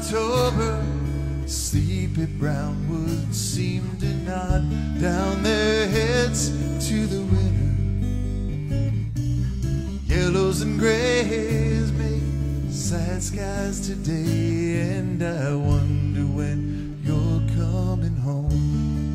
October, sleepy brownwoods seem to nod down their heads to the winter. Yellows and grays make sad skies today, and I wonder when you're coming home.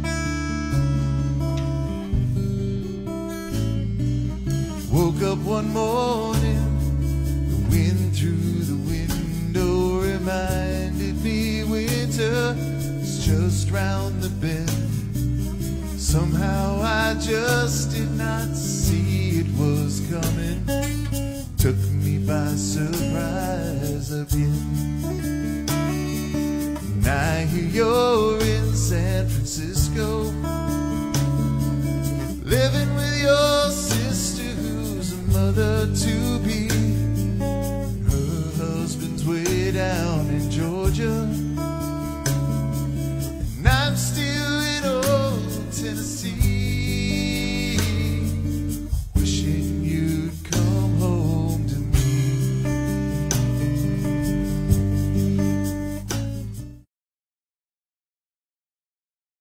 Woke up one morning, the wind through the window reminded me winter's just round the bend. Somehow I just did not see it was coming. Took me by surprise again. And I hear you're in San Francisco, living with your sister who's a mother to be. Her husband's way down